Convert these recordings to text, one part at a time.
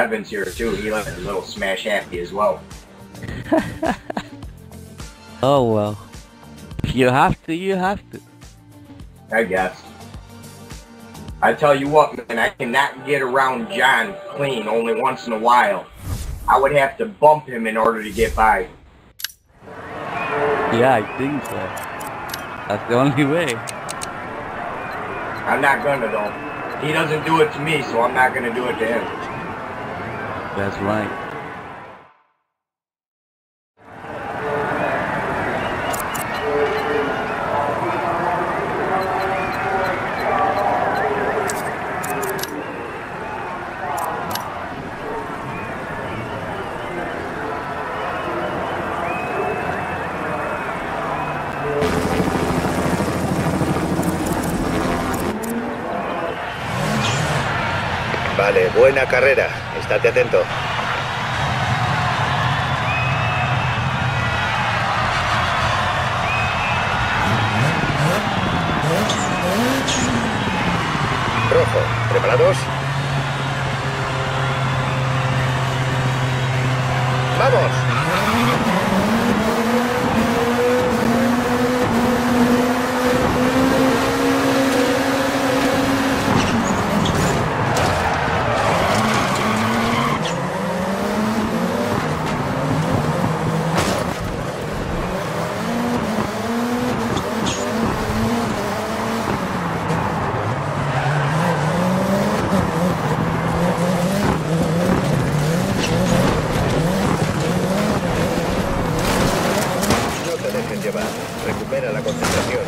Evan's here too. He left a little smash happy as well. Oh well. If you have to, you have to. I guess. I tell you what, man, I cannot get around John clean only once in a while. I would have to bump him in order to get by. Yeah, I think so. That's the only way. I'm not gonna though. He doesn't do it to me, so I'm not gonna do it to him. That's right. Vale, buena carrera. Estate atento. Rojo, ¿preparados? ¡Vamos! Recupera la concentración.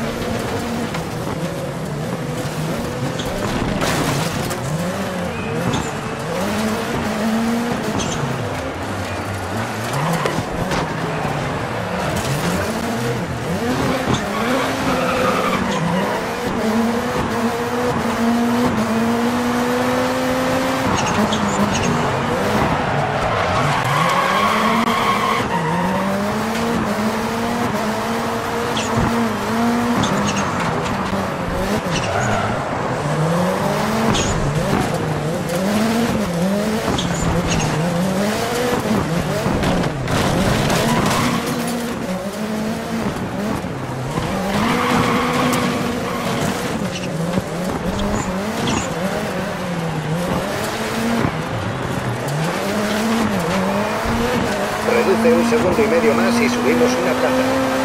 Reduce un segundo y medio más y subimos una plaza.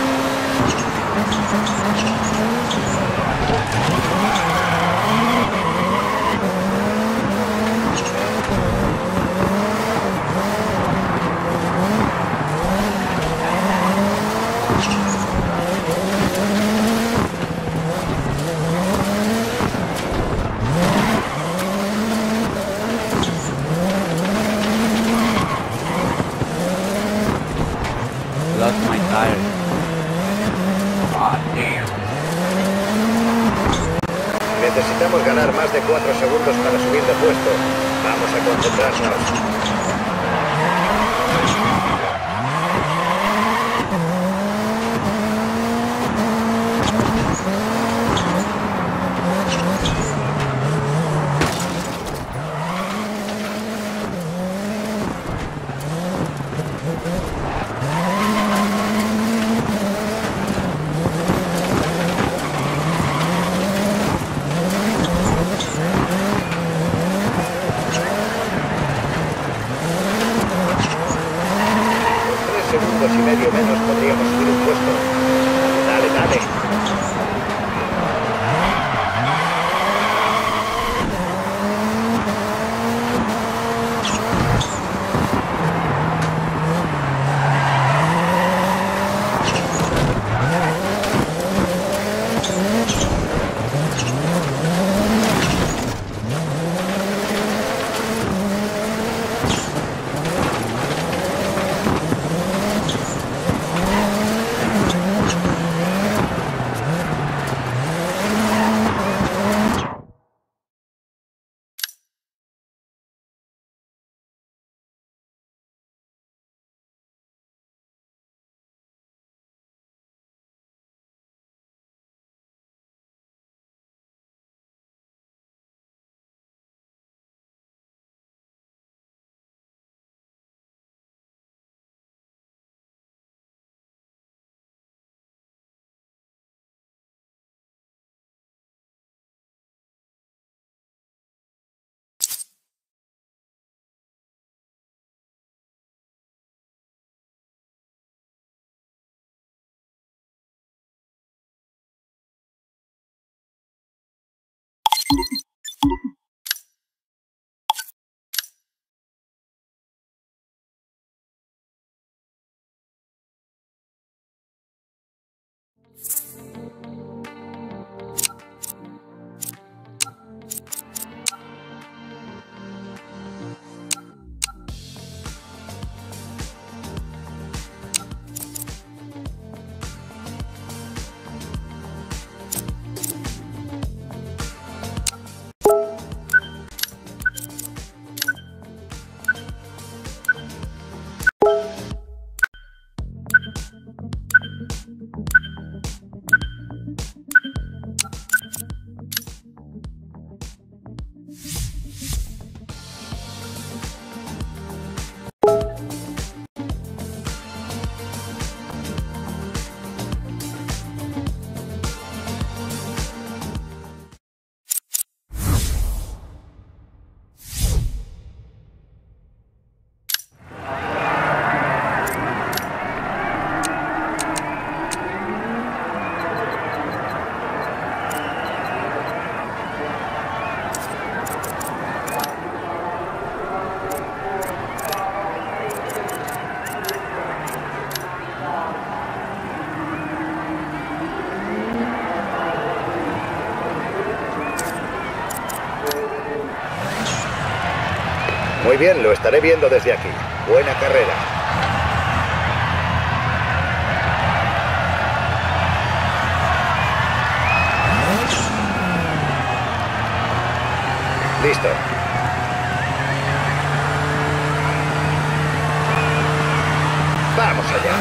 Lost my tire. Ah, damn. Necesitamos ganar más de 4 segundos para subir de puesto. Vamos a concentrarnos. Segundos y medio menos podríamos subir un puesto. Dale, dale. Muy bien, lo estaré viendo desde aquí. Buena carrera. Listo. Vamos allá.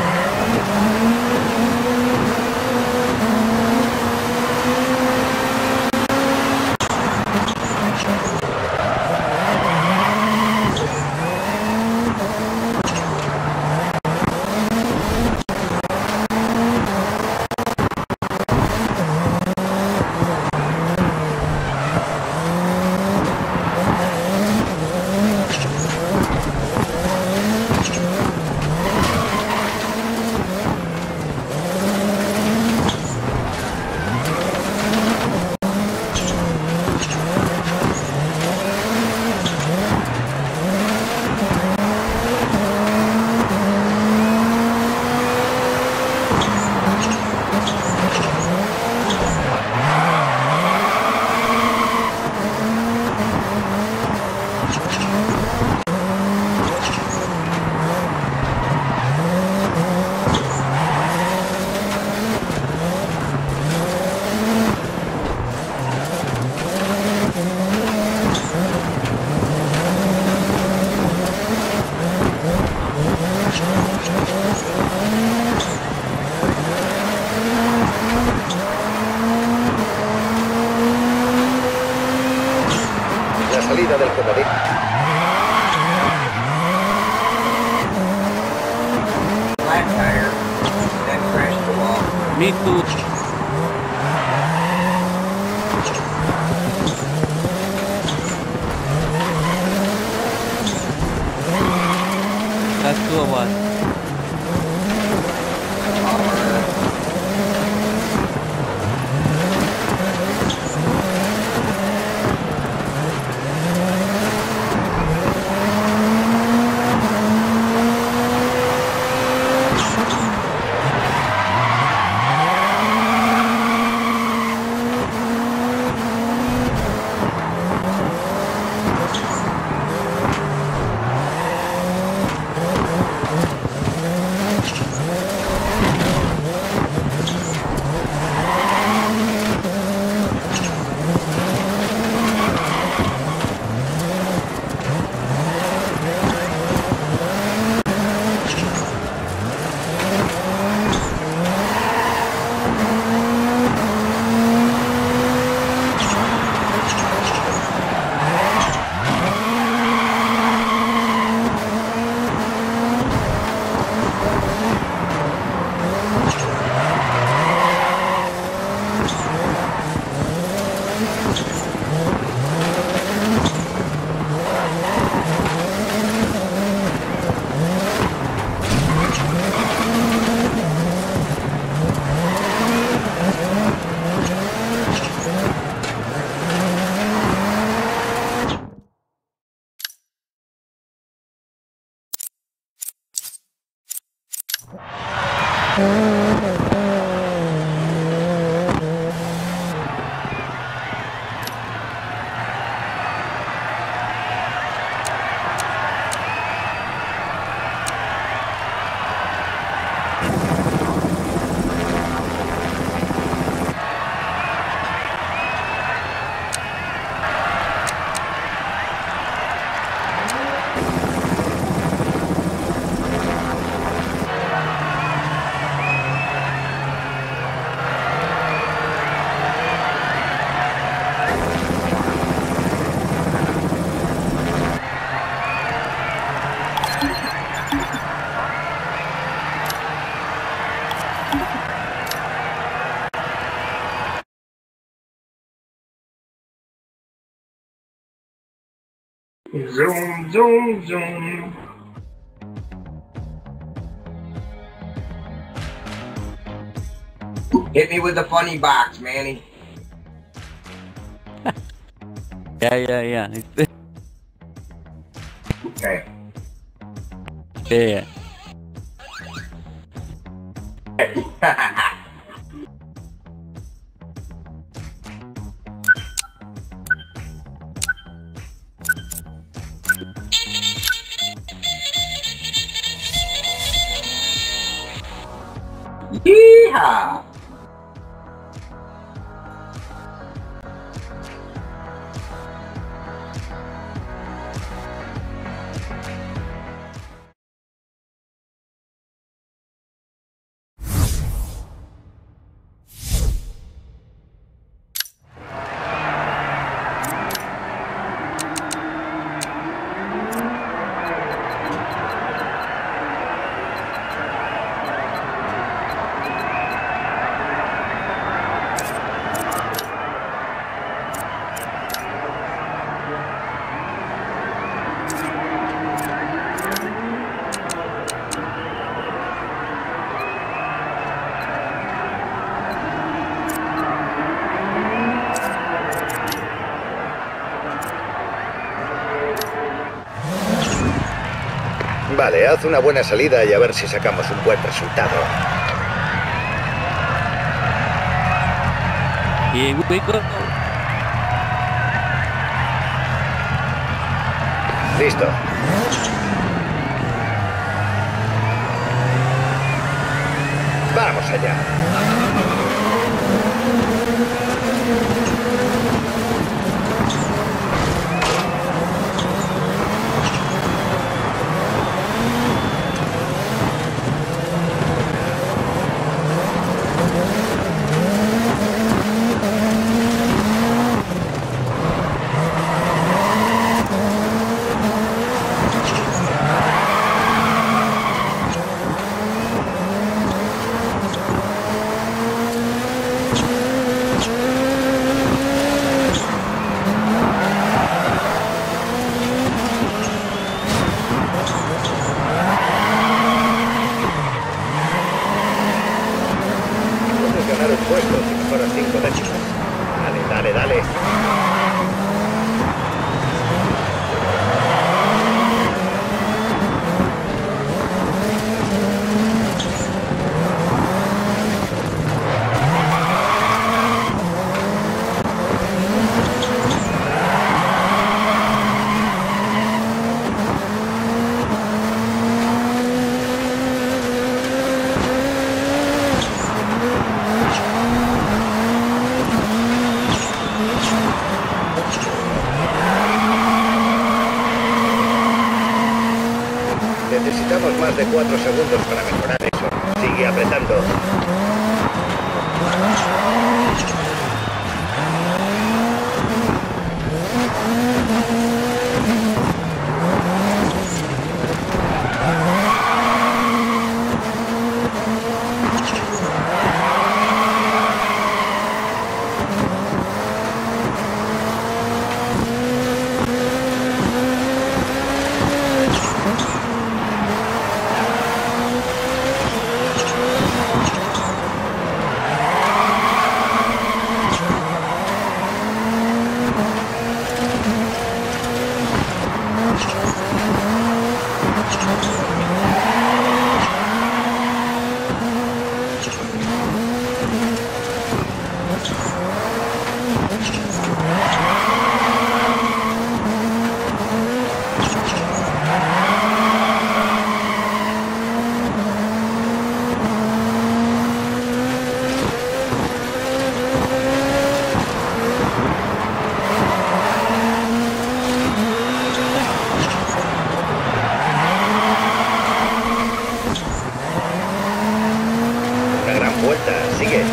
La salida del comodín. Flat tire, then crashed the wall. Me too. That's two of us. Zoom, zoom, zoom. Hit me with the funny box, Manny. Yeah. Okay. Yeah. Yeehaw! Vale, haz una buena salida y a ver si sacamos un buen resultado. Here we go. Listo. Vamos allá. Ganar un puesto si mejoras 5 décimas. Dale, dale, dale. Necesitamos más de 4 segundos para mejorar eso. Sigue apretando. Una gran vuelta. Sigue.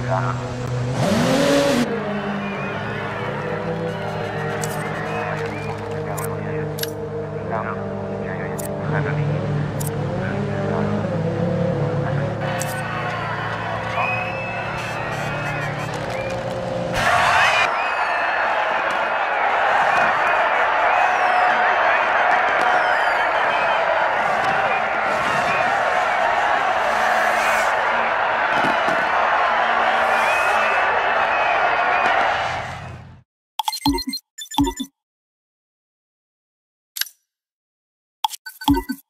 You